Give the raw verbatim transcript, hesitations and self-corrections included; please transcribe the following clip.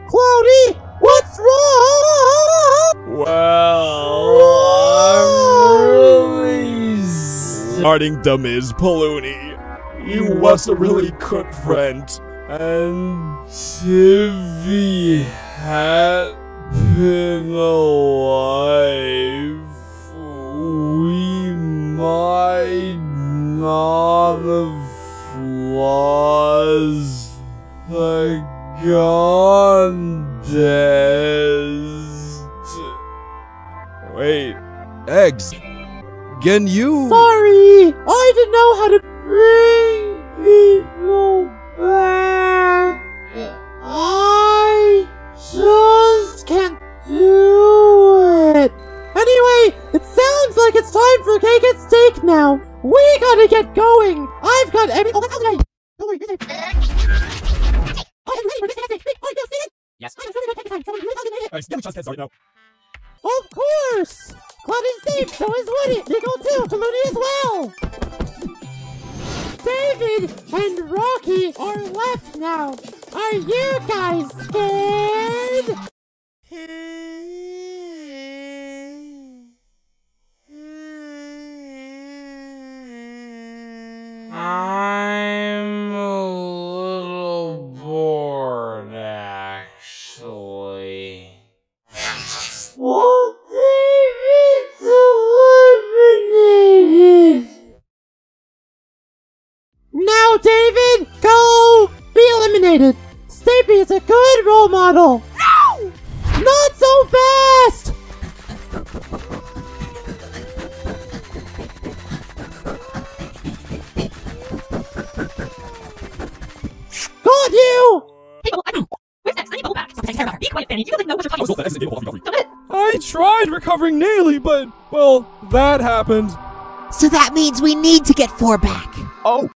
Cloudy, what's wrong? Well, I'm really starting to miss Paloonie. He was a really good friend. And if he had been alive, we might not have lost the contest. Wait, Eggs, can you? Sorry, I didn't know how to bring people back. I just can't do it. Anyway, it sounds like it's time for cake and steak now. We gotta get going. I've got every. Oh, that's okay. Don't worry, you're safe. I am ready for this cake and steak. Are you seeing it? Yes. I'm really good time. Someone really talking to me. Alright, get me just started now. Of course. Cloudy's safe, so is Woody. Nicole too. Paloonie as well. David and Rocky are left now. Are you guys scared? I'm a little bored, actually. Well, David's eliminated. Now, David, go be eliminated. Stapy is a good role model. No! Not so fast! Got you! Hey, oh, I know. Where's next? I need to go back. Stop taking care of her. Be quiet, Fanny. You don't know what you're talking about. I tried recovering Naily, but, well, that happened. So that means we need to get four back. Oh.